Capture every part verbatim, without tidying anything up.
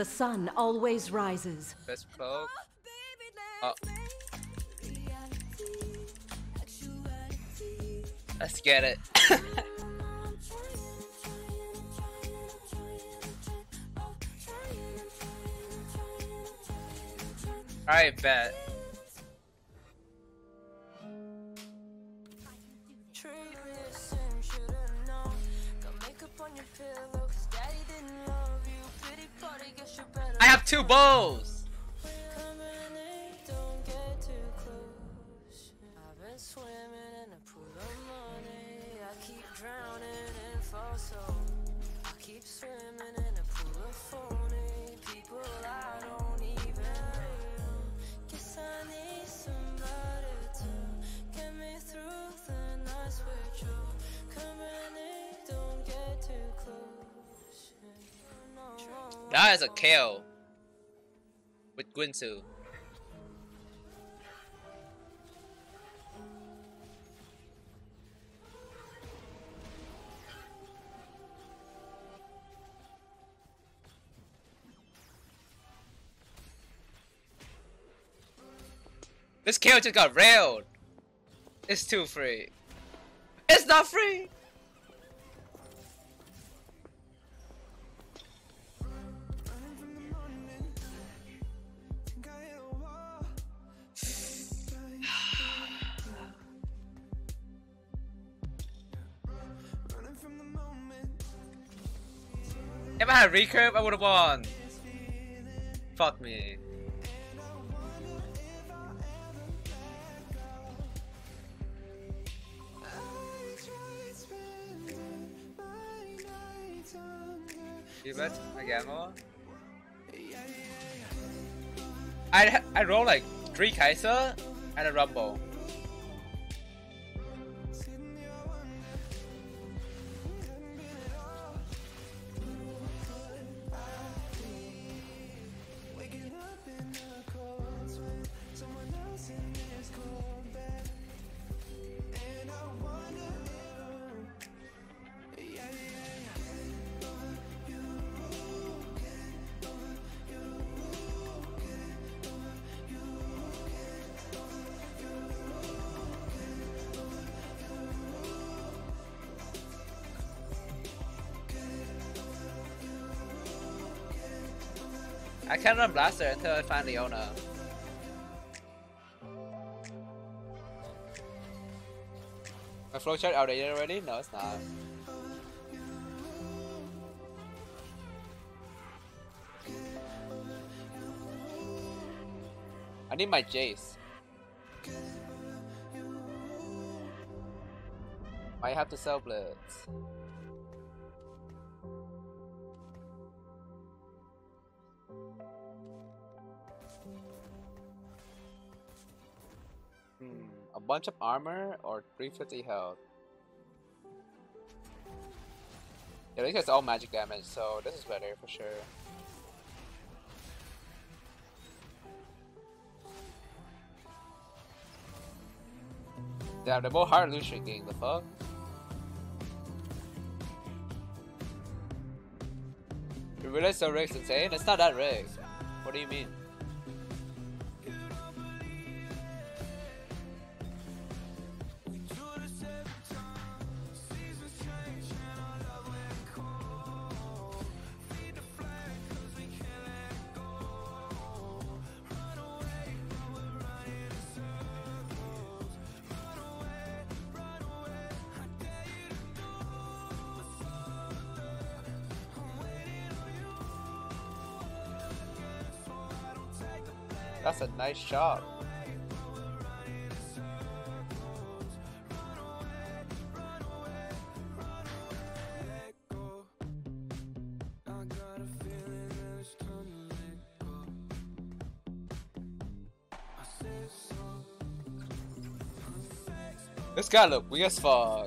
The sun always rises. Best poke. Oh. Let's get it. Alright, bet. I have two bows! That is a K O with Gwinsu. This K O just got railed. It's too free. It's not free. If I had recurve, I would have won. Fuck me. You bet again more. I I roll like three Kaiser and a Rumble. I can't run Blaster until I find Leona. My flowchart outdated already? No, it's not. I need my Jace. Might have to sell Blitz. Hmm, a bunch of armor or three fifty health. Yeah, this gets all magic damage, so this is better for sure. Damn, they're both hard loot shrinking, the fuck? You realize so rigged's insane? It's not that rigged. What do you mean? That's a nice shot. This guy look weird as fuck.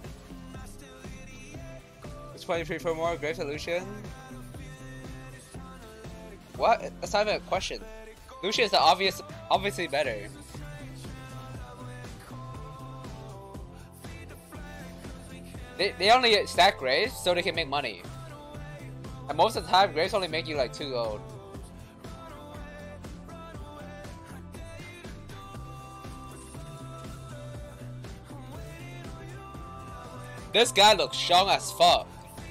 It's twenty-three for more Grave Solution. What? That's not even a question. Lucian is the obvious, obviously better. They, they only stack graves so they can make money. And most of the time, Graves only make you like two gold. This guy looks strong as fuck.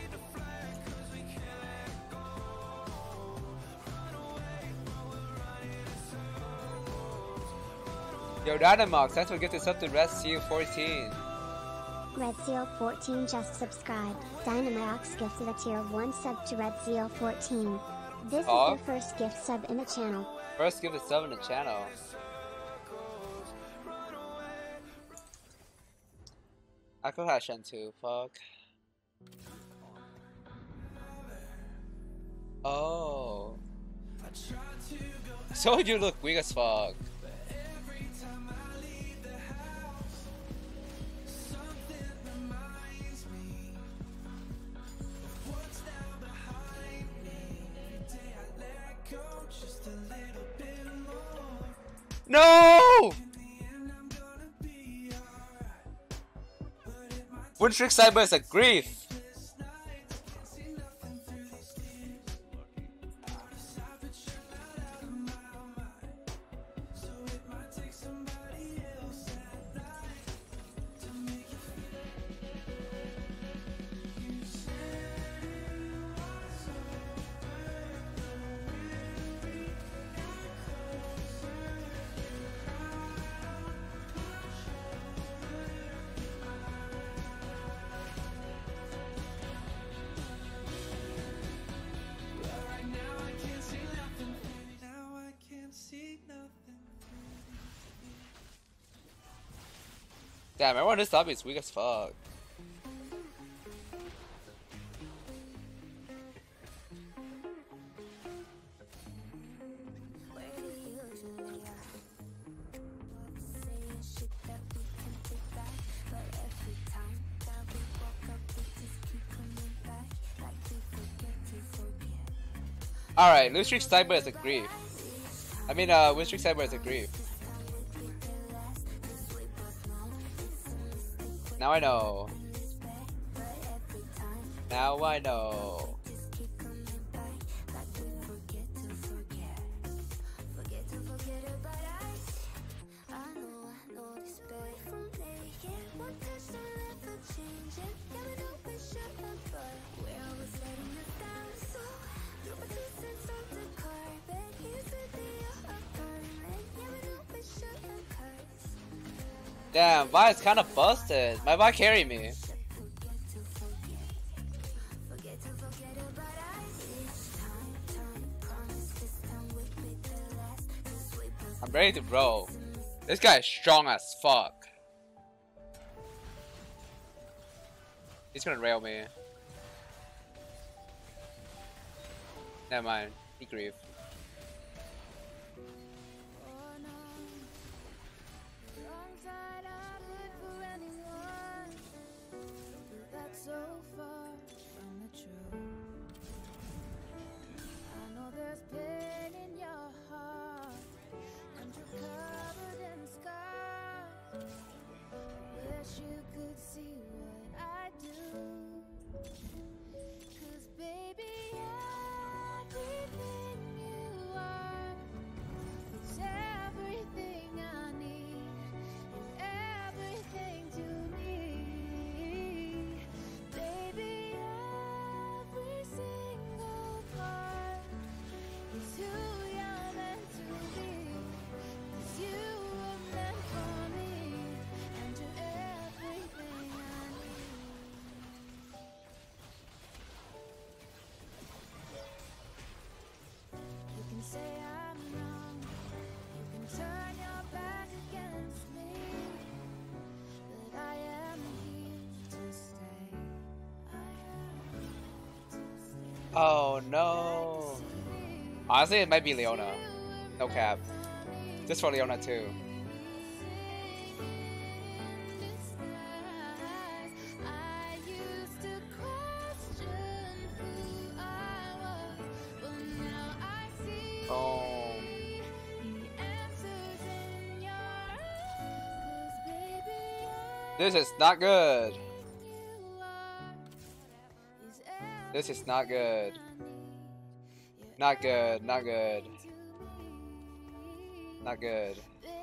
Yo, Dynamax, thanks for gifting sub to Red Seal fourteen. Red Seal fourteen just subscribed. Dynamax gifted a tier one sub to Red Seal fourteen. This oh. is their first gift sub in the channel. First gift sub in the channel. I could have Shen too, fuck. Oh. So you look weak as fuck. No! Windstreak Cyber is a grief. Damn, everyone in this lobby is weak as fuck. Alright, Windstreak Cyber is a grief. I mean, uh, Windstreak Cyber is a grief. Now I know. Now I know. Damn, Vi is kind of busted. My Vi carry me. I'm ready to bro. This guy is strong as fuck. He's gonna rail me. Never mind. He grieved. Oh no. Honestly, it might be Leona. No cap. Just for Leona too. Oh. This is not good. This is not good. Not good, not good. Not good.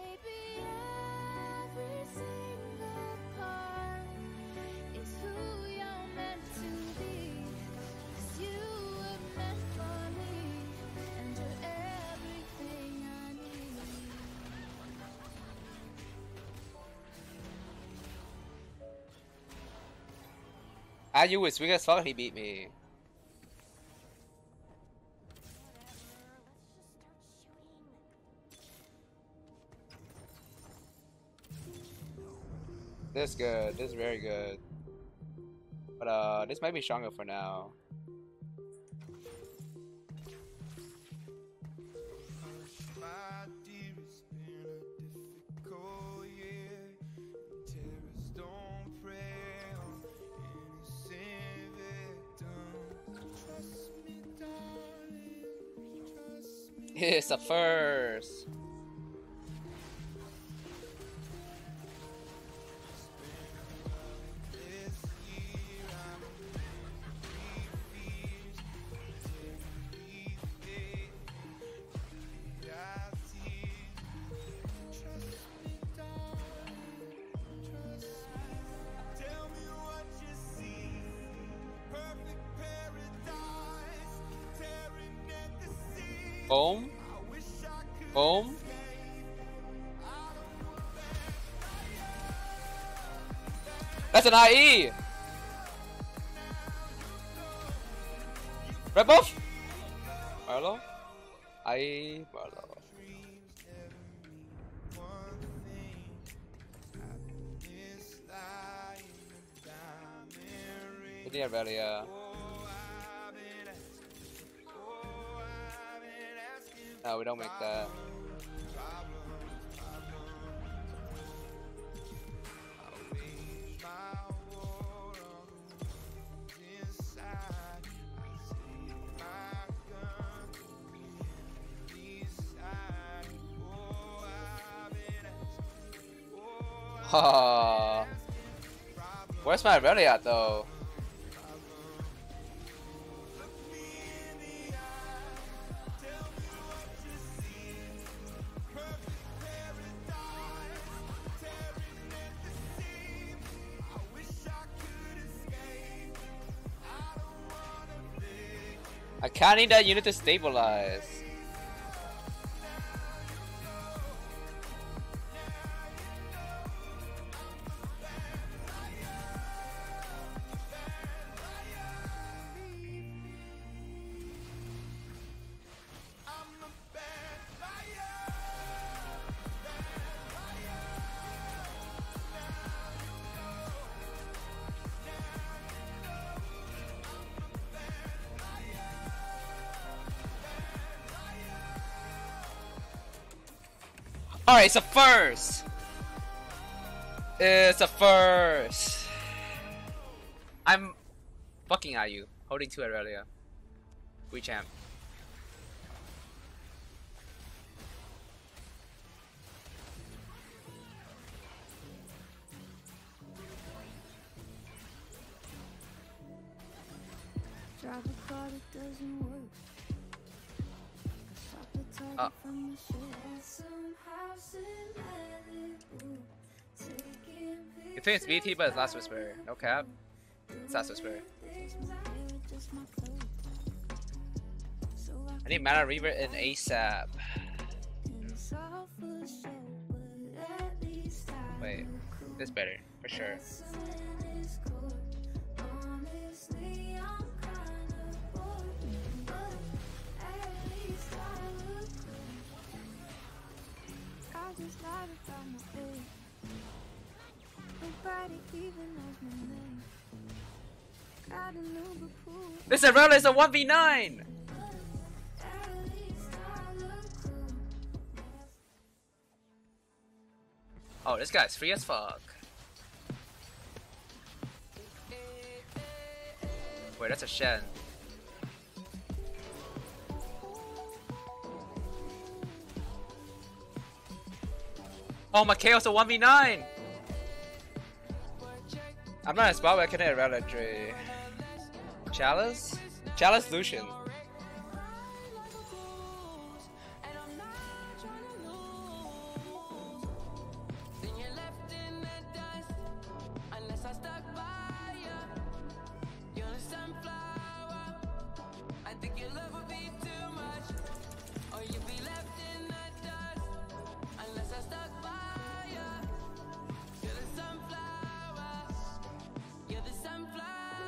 Ah, you was weak as fuck, he beat me. This is good, this is very good. But uh, this might be stronger for now. It's the first. Boom. Boom. That's an I E. Red buff. Marlo. I E. Marlo. Good the Irelia. No, we don't make that. Oh, where's my Irelia at though? I can't need that unit to stabilize. Alright, it's a first! It's a first! I'm fucking at you, holding two Irelia. We champ. Drive a car that doesn't work. Oh. You think it's B T, but it's Last Whisper. No cap. It's Last Whisper. I need Mana Reaver and ASAP. Wait, this better, for sure. This Irelia is a one v nine! Oh, this guy's free as fuck. Wait, that's a Shen. Oh, my Chaos a one v nine! I'm not a spot where I can hit Irelia. Chalice? Chalice Lucian.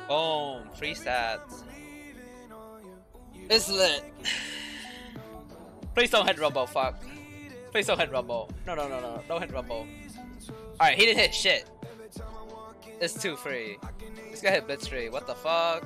Boom, free stats. It's lit. Please don't hit Rumble, fuck. Please don't hit Rumble. No, no, no, no, don't hit Rumble. Alright, he didn't hit shit. It's too free. This guy hit Bitstream, what the fuck?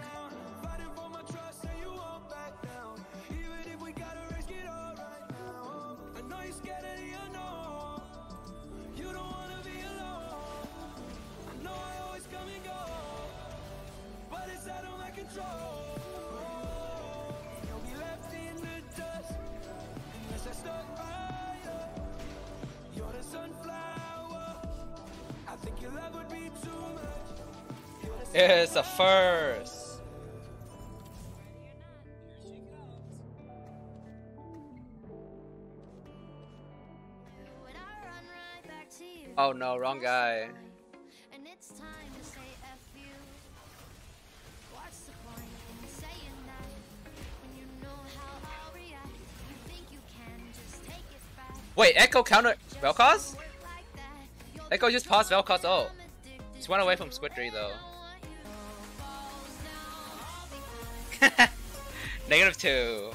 It's a first. Oh no, wrong guy. And it's time to say F you. What's the point in saying that when you know how I'll react? You think you can just take it back. Wait, Echo counter Vel'Koz? Like that. Echo just paused Vel'Koz. Oh, just went away from Squidry though. Negative two.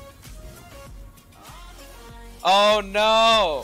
Oh no!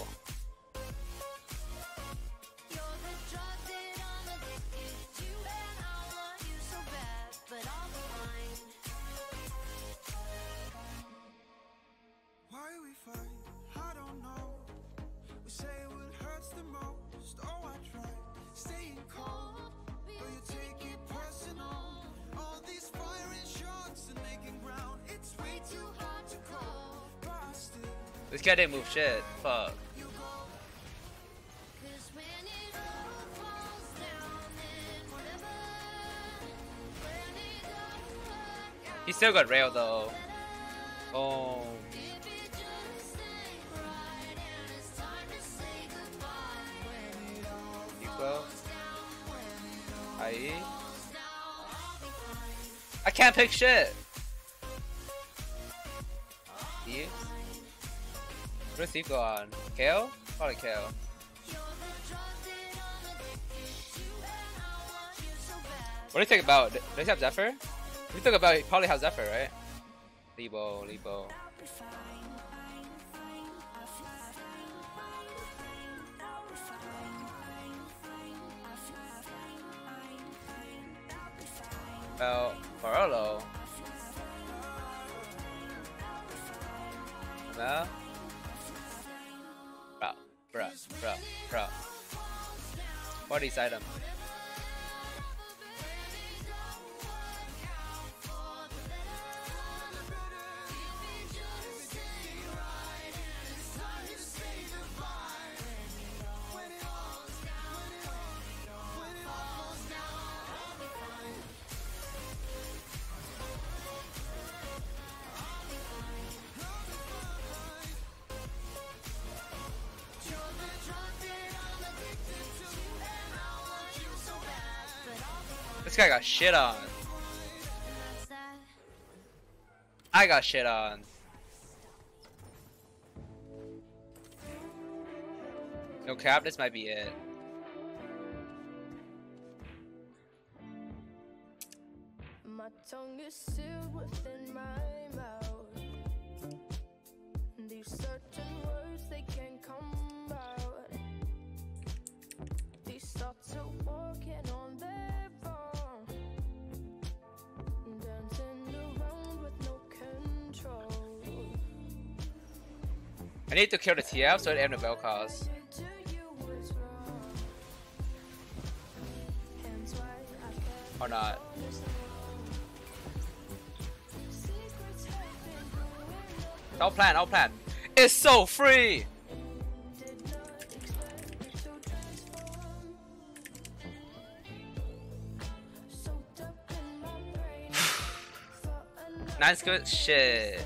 Why we fight? I don't know. We say what hurts the most. Oh, I try staying calm, but you take it personal. All these firing shots and making ground. It's way too hard to call. But I still This guy didn't move shit. Fuck. you go. 'Cause when it all falls down, then whatever. When it don't work out, He still got rail though. Oh. if it just ain't right, and it's time to say goodbye. When it all Equal. falls down, when it all I falls down, I'll be fine. I can't pick shit. Steve? What does Steve go on? K O? Probably K O. You're the drug that I'm addicted to, and I want you so bad. What do you think about? Does he have Zephyr? If you think about it, he probably has Zephyr, right? Lebo, Lebo. Well, Barolo. No? Bro, bro, bro, bro. What is item? This guy got shit on. I got shit on. No cap, this might be it. My tongue is sealed within my mouth. These certain words, they can't come out. These thoughts are walking on their own, dancing around with no control. I need to kill the T F so it ends the Vel'Koz. To you was wrong. Hands wide, I can't Or not. secrets have been growing up. I'll plan, I'll plan. It's so free! Did not expect it to transform. Soaked up in my brain. Thought I Nice good shit.